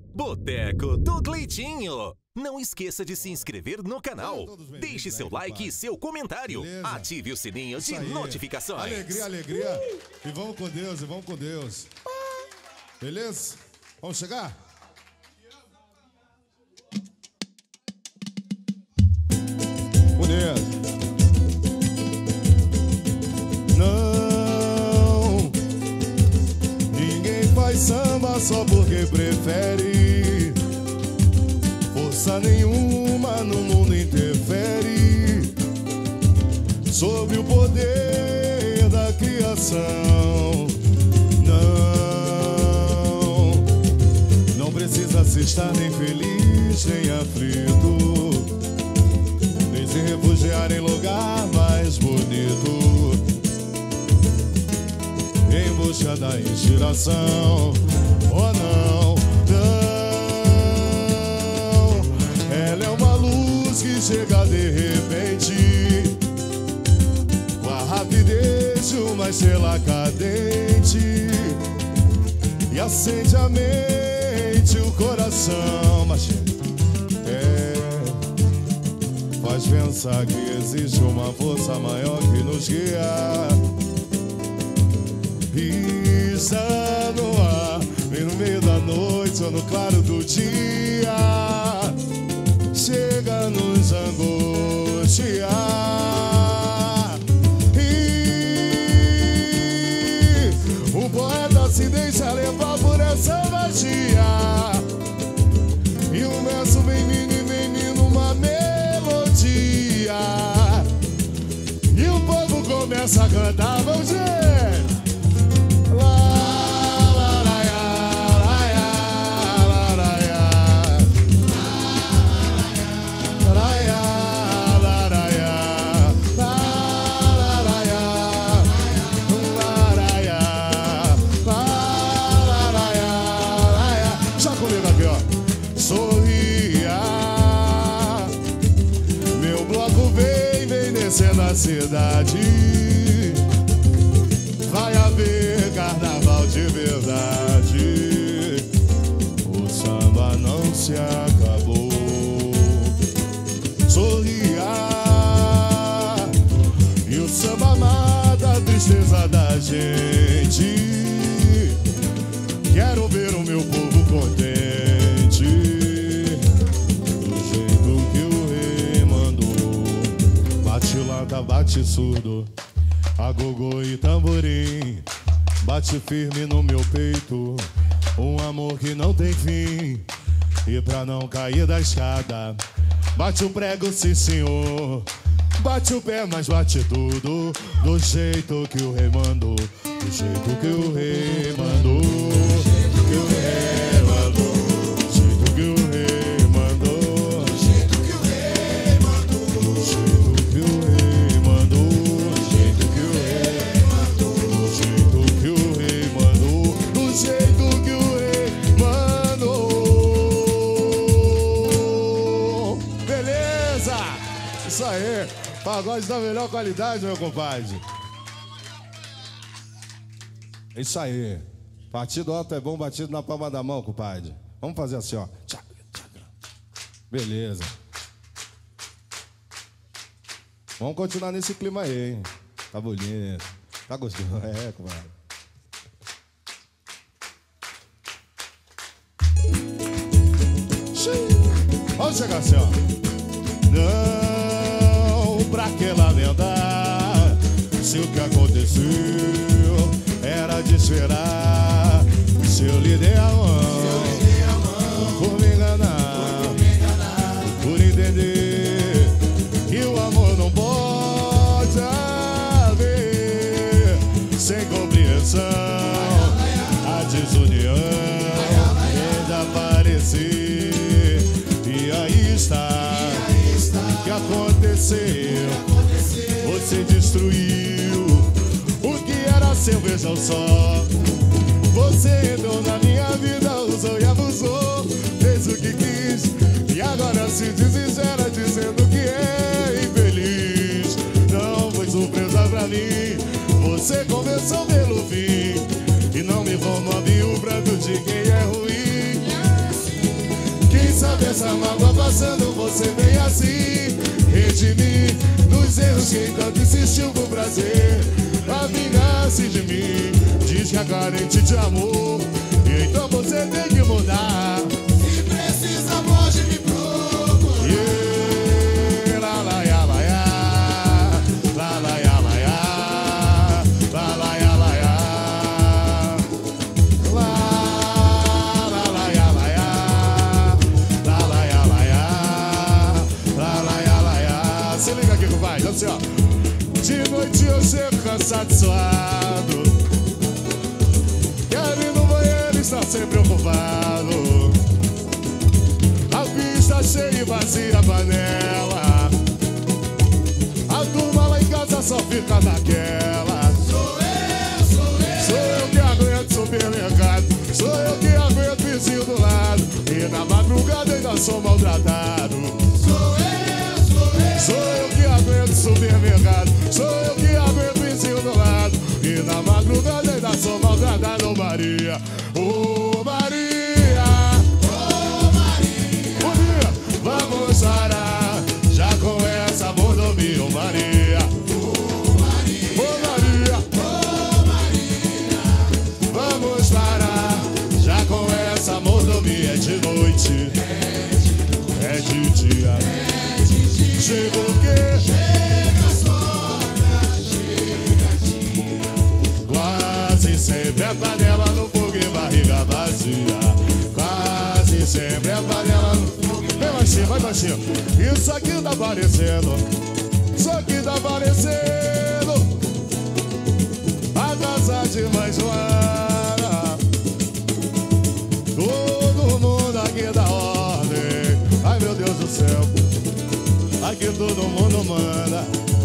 Boteco do Cleitinho. Não esqueça de se inscrever no canal. Deixe seu like e seu comentário. Beleza? Ative o sininho de notificações. Alegria, alegria. E vamos com Deus, e vamos com Deus. Beleza? Vamos chegar? Bonito. Não, ninguém faz samba só porque prefere. Força nenhuma no mundo interfere sobre o poder da criação. Não precisa se estar nem feliz nem aflito, nem se refugiar em lugar mais bonito, em busca da inspiração. Oh não, não, ela é uma luz que chega de repente, com a rapidez de uma estrela cadente, e acende a mente, o coração. Mas faz pensar que existe uma força maior que nos guia. E está no ar, vem no meio da noite ou no claro do dia, chega a nos angustiar. E o poeta se deixa levar por essa magia, e o verso vem vindo uma melodia, e o povo começa a cantar. Vamos ver! Na cidade vai haver carnaval de verdade. O samba não se acabou. Sorria, e o samba mata a tristeza da gente. Quero ver o meu povo contente, do jeito que o rei mandou. Bate lata, bate surdo, agogô e tamborim. Bate firme no meu peito, um amor que não tem fim. E pra não cair da escada, bate o prego, sim senhor. Bate o pé, mas bate tudo, do jeito que o rei mandou. Do jeito que o rei mandou. Do jeito que o rei mandou. Do jeito que o rei mandou. Do jeito que o rei mandou. Do jeito que o rei mandou. Do jeito que o rei mandou. Do jeito que o rei mandou. Do jeito que o rei mandou. Beleza! Isso aí! Pagode da melhor qualidade, meu compadre. É isso aí. Batido alto é bom, batido na palma da mão, compadre. Vamos fazer assim, ó. Beleza. Vamos continuar nesse clima aí, hein? Tá bonito. Tá gostoso. É, compadre. Vamos chegar assim, ó. Não, pra que lamentar se o que aconteceu era de esperar. Se eu lhe dei a mão, por me enganar, por entender que o amor não pode haver sem compreensão, a desunião ainda aparecer. E aí está, o que aconteceu? Você destruiu o que era seu, vejam só. Você entrou na minha vida, usou e abusou, fez o que quis, e agora se desespera dizendo que é infeliz. Não foi surpresa pra mim, você começou pelo fim, e não me comove o pranto de quem é ruim. dessa mágoa passando, você vem assim redimir dos erros quem tanto insistiu por prazer. A vingança de mim diz que é carente de amor, e então você tem que mudar. Se precisa, pode me procurar. Yeah, la la ya la ya, la la ya la ya, la la ya la ya, la la ya la ya, la la ya la ya, la la ya la ya. Se liga aqui, compadre, assim ó. De noite eu chego cansado, suado, quero ir no banheiro, está sempre ocupado. A pista cheia e vazia a panela, a turma lá em casa só fica naquela. Sou eu que aguento supermercado, sou eu que aguento vizinho do lado, e na madrugada ainda sou maltratado. Sou eu que aguento supermercado, sou eu que aguento vizinho do lado, e na madrugada ainda sou maltratado. Ô Maria, ô Maria, Ô Maria, vamos parar já com essa mordomia. Ô Maria, ô Maria, ô Maria, vamos parar já com essa mordomia. É de noite, é de dia, chega o quê? chega a sogra, chega dia. Quase sempre é panela no fogo e barriga vazia. Quase sempre é panela no fogo. Vem baixinho, vai baixinho. Isso aqui tá parecendo, isso aqui tá parecendo a casa de mãe Joana. Todo mundo aqui dá ordem. Ai meu Deus do céu, aqui todo mundo manda.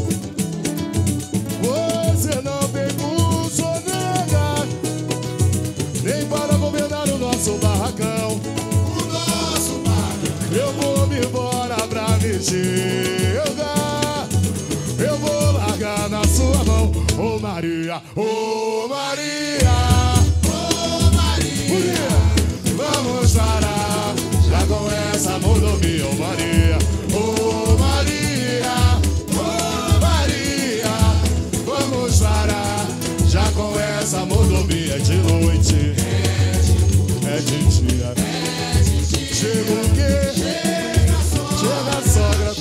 Você não tem pulso, nega, nem para governar o nosso barracão. O nosso barco, Eu vou me embora pra me jogar, eu vou largar na sua mão. Ô Maria, ô Maria, ô Maria, vamos parar já com essa mordomia. Ô Maria, ô Maria, ô Maria, vamos parar já com essa mordomia. De noite, é de dia, chega o quê? Chega a sogra,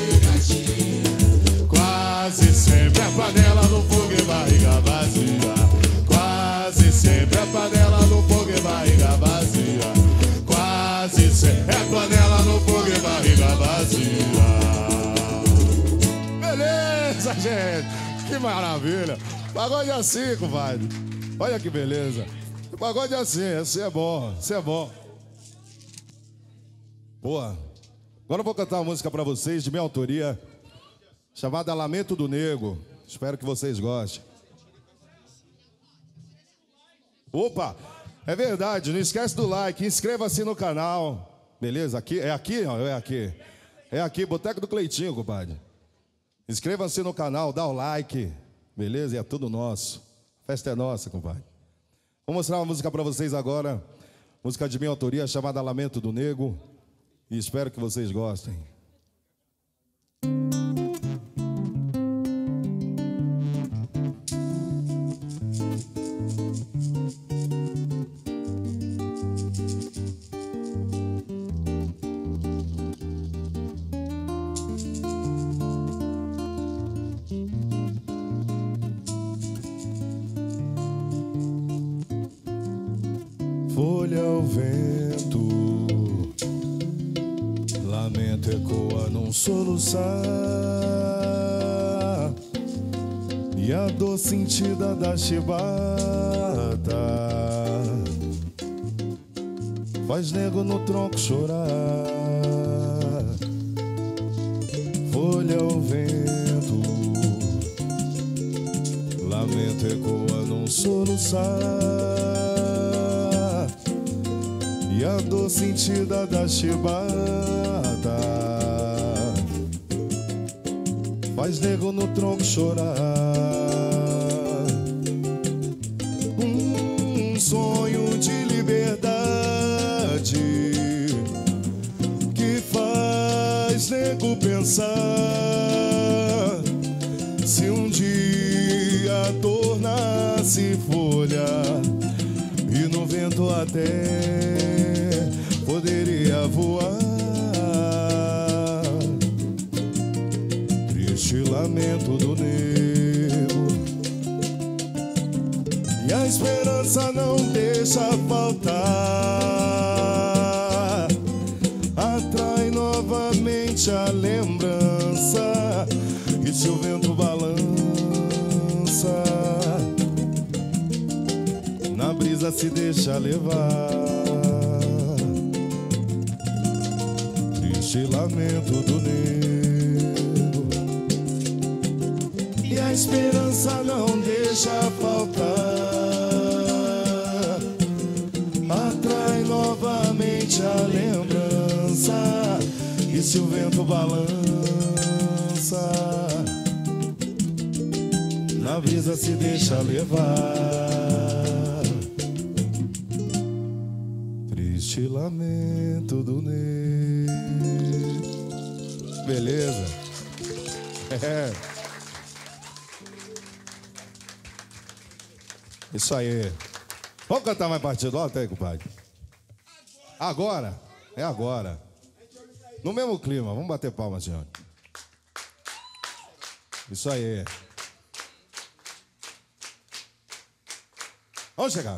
quase sempre a panela no fogo e barriga vazia. Quase sempre a panela no fogo e barriga vazia. Quase sempre a panela no fogo e barriga vazia. Beleza, gente, que maravilha. Pagode assim, compadre. Olha que beleza. Pagode assim, esse é bom, esse é bom. Boa. Agora eu vou cantar uma música pra vocês de minha autoria, chamada Lamento do Nego. Espero que vocês gostem. Opa, é verdade, não esquece do like, inscreva-se no canal. Beleza? Aqui, é aqui, ó, é aqui. É aqui, Boteco do Cleitinho, compadre. Inscreva-se no canal, dá o like. Beleza? E é tudo nosso. A festa é nossa, compadre. Vou mostrar uma música pra vocês agora. Música de minha autoria, chamada Lamento do Nego. E espero que vocês gostem. Folha ao vento, lamento ecoa num soluçar, e a dor sentida da chibata faz nego no tronco chorar. Folha ao vento, lamento ecoa num soluçar, e a dor sentida da chibata faz nego no tronco chorar. Um sonho de liberdade fico pensar se um dia tornasse folha e no vento até poderia voar. Triste lamento do nego, e a esperança não deixa faltar. Atrai novamente a lembrança, e se o vento balança, na brisa se deixa levar. Triste lamento do negro, e a esperança não deixa faltar. Atrai novamente a lembrança, e se o vento balança, na brisa se deixa levar. Triste lamento do negro. Beleza? É. Isso aí. Vamos cantar mais partido? Olha até aí, compadre. Agora? É agora. No mesmo clima. Vamos bater palmas, senhor. Isso aí. Vamos chegar.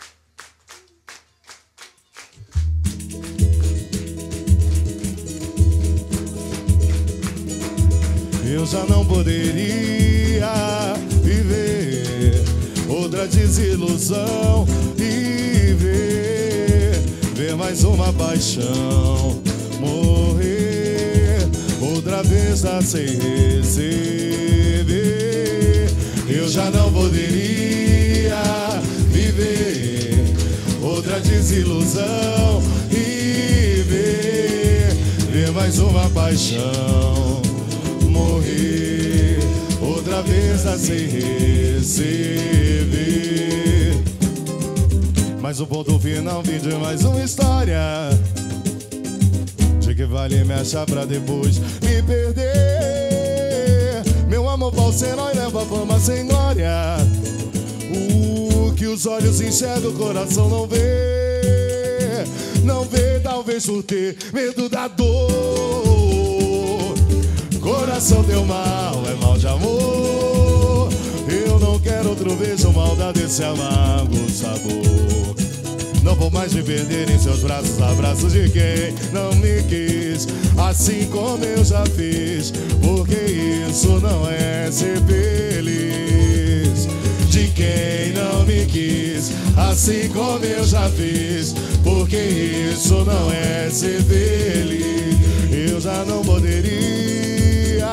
Eu já não poderia viver outra desilusão e ver mais uma paixão morrer outra vez a sem receber. Eu já não poderia viver outra desilusão e ver mais uma paixão morrer outra vez a sem receber. Mas o ponto final vem de mais uma história, de que vale me achar pra depois me perder. Meu amor falso herói leva fama sem glória. O que os olhos enxergam, o coração não vê. Não vê, talvez por ter medo da dor. Coração deu mal, é mal de amor. Eu não quero outro beijo, maldade desse amargo sabor. Não vou mais me perder em seus braços, abraços de quem não me quis, assim como eu já fiz, porque isso não é ser feliz. De quem não me quis, assim como eu já fiz, porque isso não é ser feliz. Eu já não poderia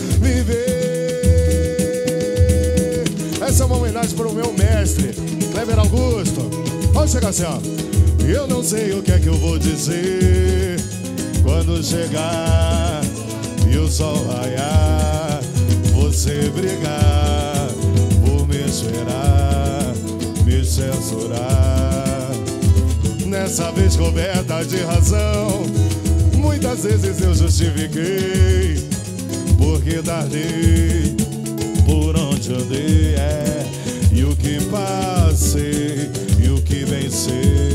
viver. Essa é uma homenagem para o meu mestre, Kleber Augusto. Pode chegar assim, ó. Eu não sei o que é que eu vou dizer quando chegar e o sol raiar, você brigar por me esperar, me censurar. Nessa vez coberta de razão, muitas vezes eu justifiquei, porque tardei por onde andei, e o que passei, e o que venci.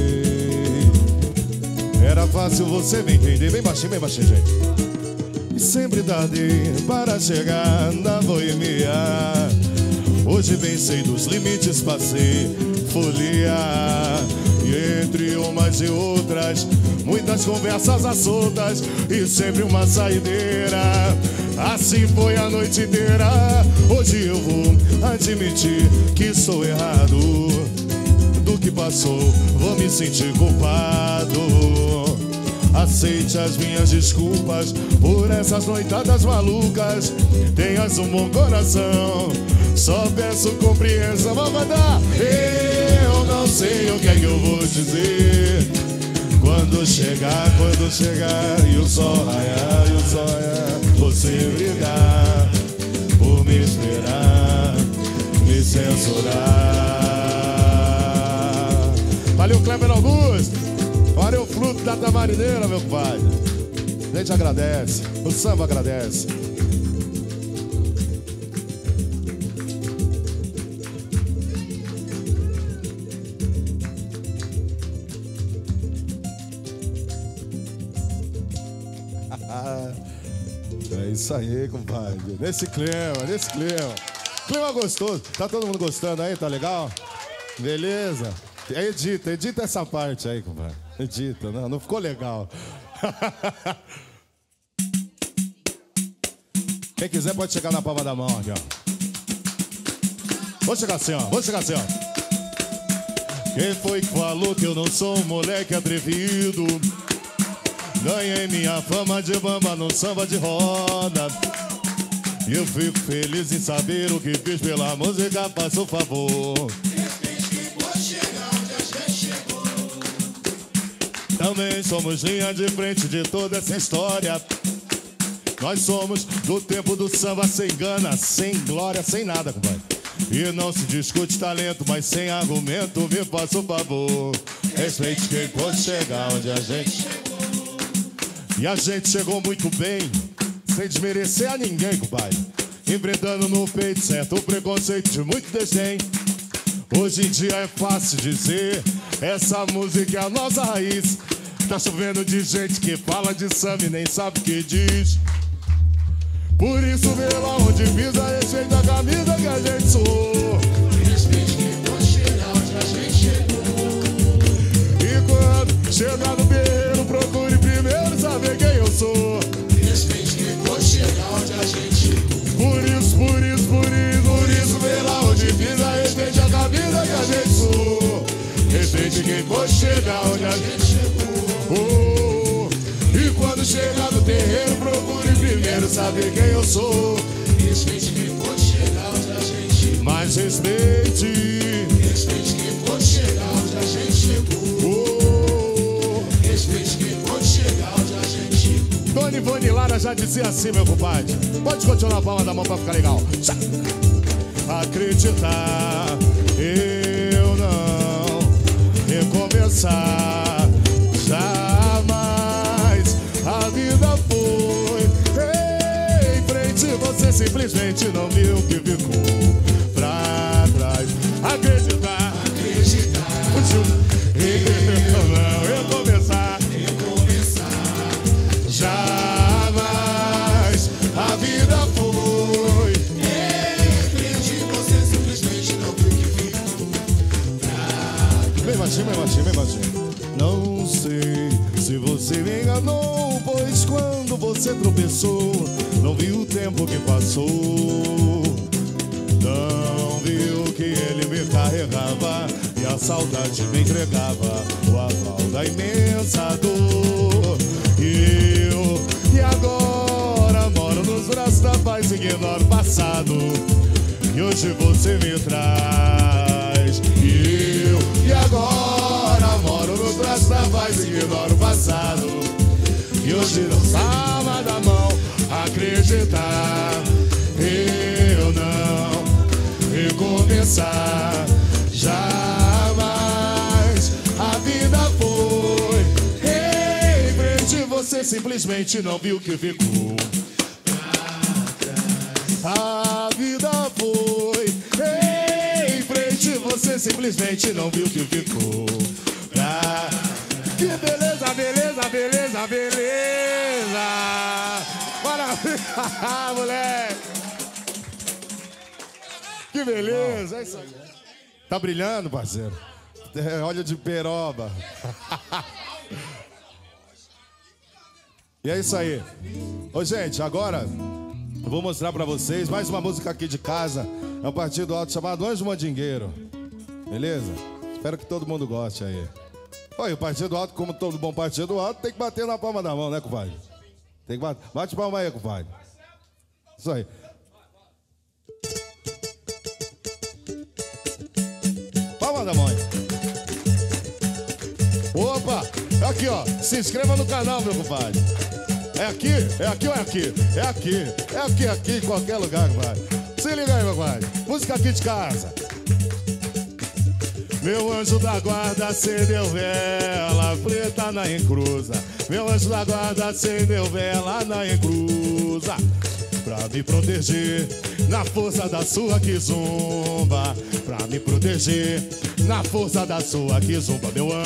Era fácil você me entender. Bem baixinho, gente. E sempre tardei para chegar na boemia. Hoje vencei dos limites, passei folia. E entre umas e outras, muitas conversas às soltas, e sempre uma saideira. Assim foi a noite inteira. Hoje eu vou admitir que sou errado. Do que passou, vou me sentir culpado. Aceite as minhas desculpas por essas noitadas malucas. Tenhas um bom coração, só peço compreensão. Vamos mandar! Eu não sei o que é que eu vou dizer quando chegar e o sol raiar, você brigar por me esperar, me censurar. Valeu, Kleber Augusto. Valeu, Fruto da Tamarineira, meu pai. A gente agradece, o samba agradece. É isso aí, compadre. Nesse clima, nesse clima. Clima gostoso. Tá todo mundo gostando aí? Tá legal? Beleza? Edita essa parte aí, compadre. Edita, não ficou legal. Quem quiser pode chegar na palma da mão aqui, ó. Vou chegar assim, ó. Quem foi que falou que eu não sou um moleque atrevido? Ganhei minha fama de bamba no samba de roda. E eu fico feliz em saber o que fiz pela música, faça o favor. Também somos linha de frente de toda essa história. Nós somos do tempo do samba sem gana, sem glória, sem nada, compadre. E não se discute talento, mas sem argumento, me faça o favor. Respeite quem pode chegar onde a gente chegou. E a gente chegou muito bem, sem desmerecer a ninguém, compadre. Enfrentando no peito certo o preconceito de muito desdém. Hoje em dia é fácil dizer, essa música é a nossa raiz. Tá chovendo de gente que fala de samba e nem sabe o que diz. Por isso vê lá onde pisa, respeita a camisa que a gente suou. Respeite quem pode chegar onde a gente chegou. E quando chegar no berreiro, procure primeiro saber quem eu sou. Respeite quem pode chegar onde a gente chegou. Por isso vê lá onde pisa, respeite a camisa que a gente suou. Respeite quem pode chegar onde a gente chegou. E quando chegar no terreiro, procure primeiro saber quem eu sou. Respeite quem pode chegar onde a gente chegou. Mas respeite. Respeite quem pode chegar onde a gente chegou. Respeite quem pode chegar onde a gente chegou. Dona Ivone Lara já dizia assim, meu compadre. Pode continuar a palma da mão pra ficar legal. Acreditar, eu não recomeçar. Jamais a vida foi em frente, você simplesmente não viu o que ficou pra trás. Acreditar, eu não recomeçar. Jamais a vida foi em frente, você simplesmente não viu o que ficou pra trás. Bem baixinho. Não sei se você me enganou, pois quando você tropeçou, não viu o tempo que passou. Não viu que ele me carregava e a saudade me entregava o aval da imensa dor. E agora moro nos braços da paz, ignoro o passado, e hoje você me traz. E agora moro nos braços da paz, ignoro o passado, e hoje não salva da mão. Acreditar, eu não recomeçar. Jamais a vida foi em frente, você simplesmente não viu o que ficou. A vida foi em frente, você simplesmente não viu o que ficou. Que beleza, beleza, beleza, beleza. Maravilha, moleque. Que beleza, é isso aí. Tá brilhando, parceiro? Olha de peroba. E é isso aí. Ô, gente, agora eu vou mostrar pra vocês mais uma música aqui de casa. É um partido alto chamado Anjo Mandingueiro. Beleza? Espero que todo mundo goste aí. Oi, o partido alto, como todo bom partido alto, tem que bater na palma da mão, né, compadre? Tem que bater. Bate palma aí, compadre. Isso aí. Palma da mão aí. Opa! Aqui, ó. Se inscreva no canal, meu compadre. É aqui? É aqui ou é aqui? É aqui. É aqui, aqui, em qualquer lugar, compadre. Se liga aí, meu compadre. Música aqui de casa. Meu anjo da guarda acendeu vela preta na encruza. Meu anjo da guarda acendeu vela na encruza, pra me proteger na força da sua kizomba. Pra me proteger na força da sua kizomba.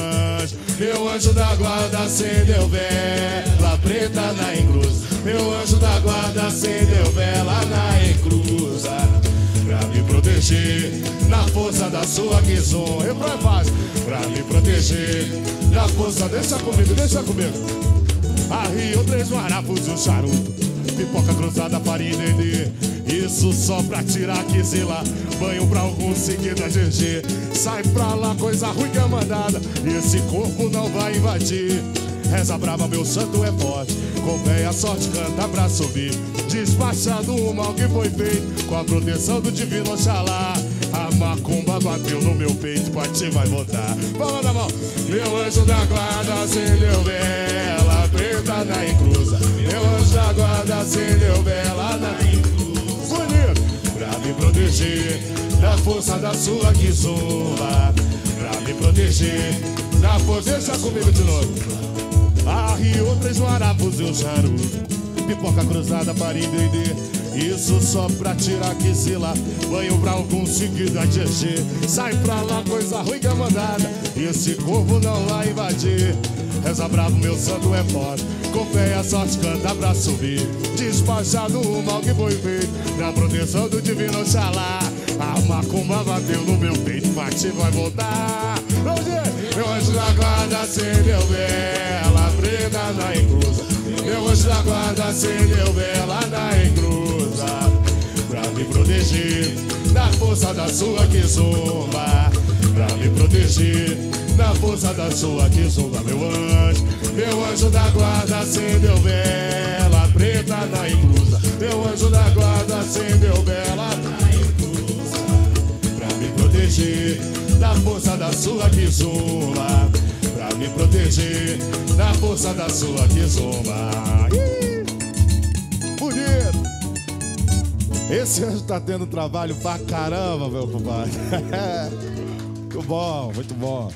Meu anjo da guarda acendeu vela preta na encruza. Meu anjo da guarda acendeu vela na encruza, pra me proteger na força da sua kizomba. Refrão é fácil. Pra me proteger na força. Deixa comigo, deixa comigo. Arriou 3 marafos e um charuto, pipoca cruzada, farinha e dendê. Isso só pra tirar quizila, banho pra algum seguido a GG. Sai pra lá, coisa ruim que é mandada, e esse corpo não vai invadir. Reza brava, meu santo é forte, com fé e a sorte canta pra subir, despachando o mal que foi feito, com a proteção do divino Oxalá. A macumba bateu no meu peito, bate vai voltar. Palma da mão. Meu anjo da guarda acendeu vela preta na encruza. Meu anjo da guarda acendeu vela na encruza, bonito, pra me proteger da força da sua kizomba. Pra me proteger da força. Deixa comigo de novo. Arriou 3 marafos e um charuto, pipoca cruzada, farinha e dendê. Isso só pra tirar quizila, banho pra algum seguido a GG. Sai pra lá, coisa ruim que é mandada, e esse corpo não vai invadir. Reza bravo, meu santo é forte, com fé e a sorte canta pra subir, despachado o mal que foi feito, na proteção do divino Oxalá. A macumba bateu no meu peito, bate vai voltar. Meu anjo da guarda acendeu vela preta na encruza. Meu anjo da guarda acendeu vela na encruza, pra me proteger da força da sua kizomba. Pra me proteger da força da sua kizomba. Meu anjo da guarda acendeu vela preta na encruza. Meu anjo da guarda acendeu vela na encruza, pra me proteger da força da sua kizomba. Pra me proteger da força da sua kizomba. Bonito! Esse anjo tá tendo trabalho pra caramba, meu compadre. Muito bom, muito bom.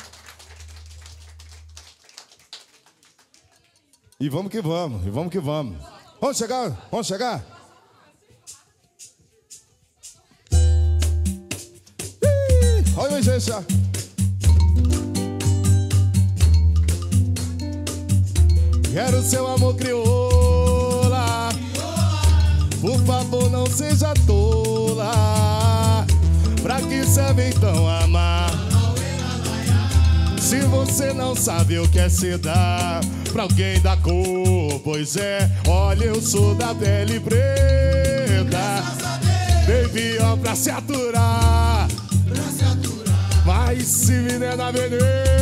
E vamos que vamos, e vamos que vamos. Vamos chegar? Vamos chegar? Olha, gente. Quero seu amor crioula, por favor não seja tola. Pra que serve então amar, se você não sabe o que é se dar pra alguém da cor? Pois é, olha, eu sou da pele preta, bem pior pra se aturar, mas se me der na veneta,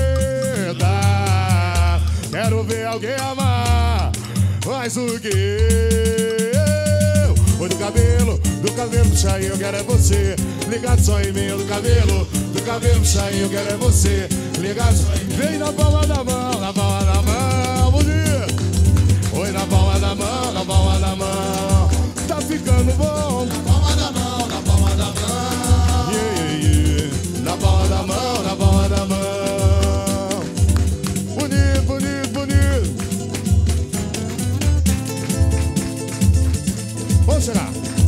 quero ver alguém amar mais do que eu. Oi, do cabelo puxadinho, eu quero é você, ligado só em mim. Do cabelo puxadinho, eu quero é você, ligado só em mim. Vem na palma da mão, na palma da mão, bonito. Oi, na palma da mão, na palma da mão, tá ficando bom. Na palma da mão, na palma da mão, yeah, yeah, yeah. Na palma da mão, na palma da mão. Bonito, bonito, bonito. Vamos chegar.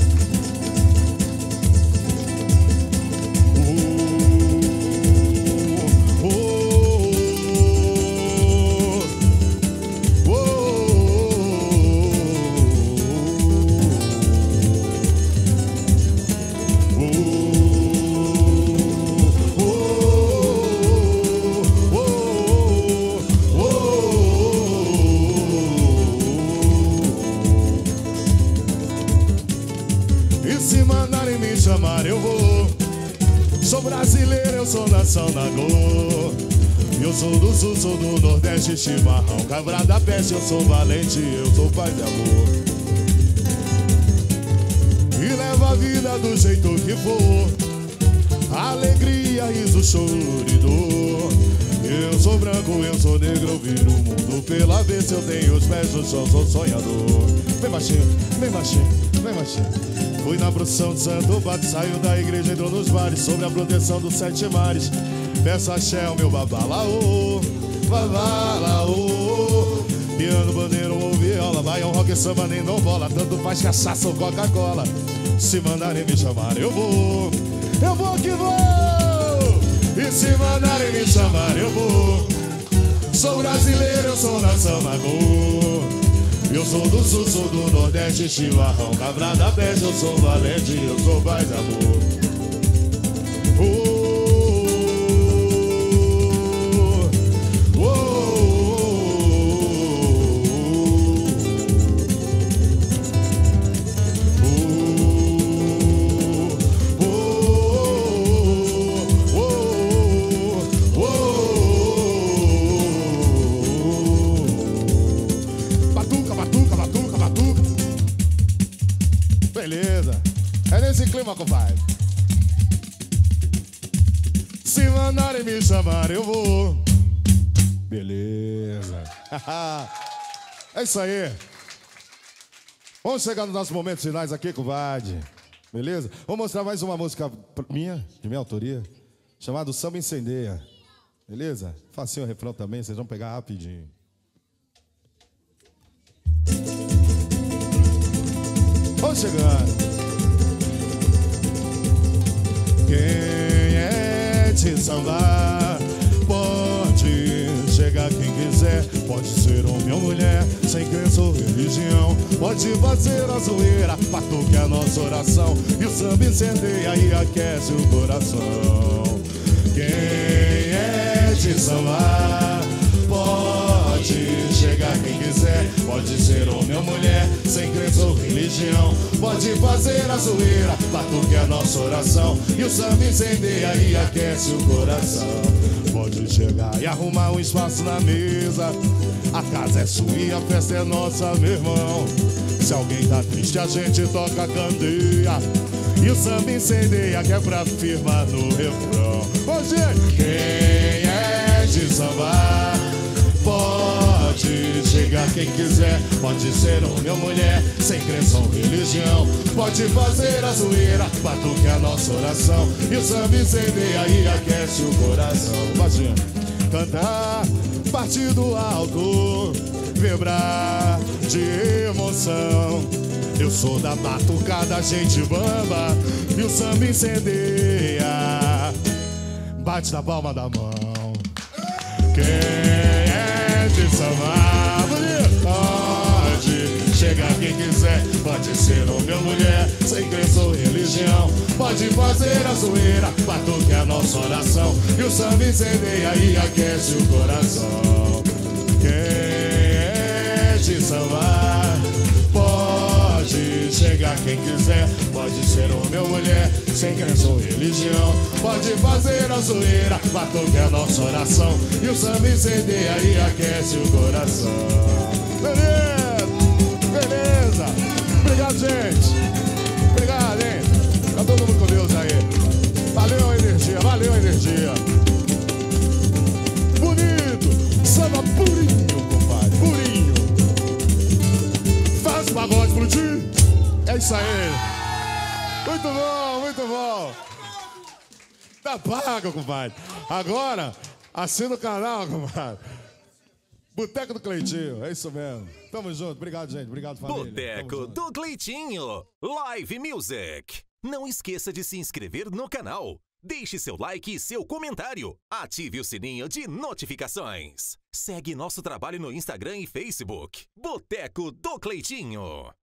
Eu vou, sou brasileiro, eu sou nação da dor. Eu sou do sul, sou do nordeste, chimarrão, cabra da peste. Eu sou valente, eu sou pai de amor, e levo a vida do jeito que for, alegria, riso, choro e dor. Eu sou branco, eu sou negro, eu viro o mundo pela vez. Eu tenho os pés no chão, sou sonhador. Vem baixinho, vem baixinho, vem baixinho. Fui na procissão de Santo Bate, saiu da igreja, entrou nos bares, sob a proteção dos 7 mares. Peço axé ao meu babalaô, babalaô. Piano, bandeiro ou viola, vai um rock, samba, nem dou bola. Tanto faz cachaça ou Coca-Cola. Se mandarem me chamar, eu vou que vou. E se mandarem me chamar, eu vou. Sou brasileiro, eu sou nação Nagô. Eu sou do sul, sou do nordeste, chimarrão, cabrada peste. Eu sou valente, eu sou paz amor. Beleza, é nesse clima, compadre. Se mandarem me chamar, eu vou. Beleza. É isso aí. Vamos chegar nos nossos momentos finais aqui, compadre. Beleza? Vou mostrar mais uma música minha, de minha autoria, chamada Samba Incendeia. Beleza? Facinho o refrão também, vocês vão pegar rapidinho. Vamos chegando. Quem é de sambar pode chegar quem quiser. Pode ser homem ou mulher, sem crença ou religião. Pode fazer a zoeira, batuque a nossa oração. E o samba incendeia e aquece o coração. Quem é de sambar pode chegar quem quiser. Pode ser homem ou mulher, sem crença ou religião. Pode fazer a zoeira, batuque a nossa oração. E o samba incendeia e aquece o coração. Pode chegar e arrumar um espaço na mesa. A casa é sua e a festa é nossa, meu irmão. Se alguém tá triste, a gente toca a candeia. E o samba incendeia, que é pra firmar no refrão. Ô, gente, quem é de sambar pode chegar quem quiser. Pode ser homem ou mulher, sem crença ou religião. Pode fazer a zoeira, batuque a nossa oração. E o samba incendeia e aquece o coração. Imagina, cantar, partir do alto, vibrar de emoção. Eu sou da batucada, gente bamba, e o samba incendeia. Bate na palma da mão. Quem é de sambar pode chegar quem quiser. Pode ser homem ou mulher, sem crença ou religião. Pode fazer a zoeira, batuque a nossa oração. E o samba incendeia e aquece o coração. Quem é de sambar pode chegar quem quiser. Pode ser homem ou mulher, sem crença ou religião. Pode fazer a zoeira, batuque a nossa oração. E o samba incendeia e aquece o coração. Beleza, beleza. Obrigado, gente. Obrigado, hein. Tá todo mundo com Deus aí. Valeu a energia, valeu a energia. Bonito, samba purinho, compadre, purinho. Faz o pagode explodir. É isso aí. Muito bom, muito bom. Tá pago, compadre. Agora, assina o canal, compadre. Boteco do Cleitinho, é isso mesmo. Tamo junto, obrigado, gente. Obrigado, família. Boteco do Cleitinho, Live Music. Não esqueça de se inscrever no canal. Deixe seu like e seu comentário. Ative o sininho de notificações. Segue nosso trabalho no Instagram e Facebook. Boteco do Cleitinho.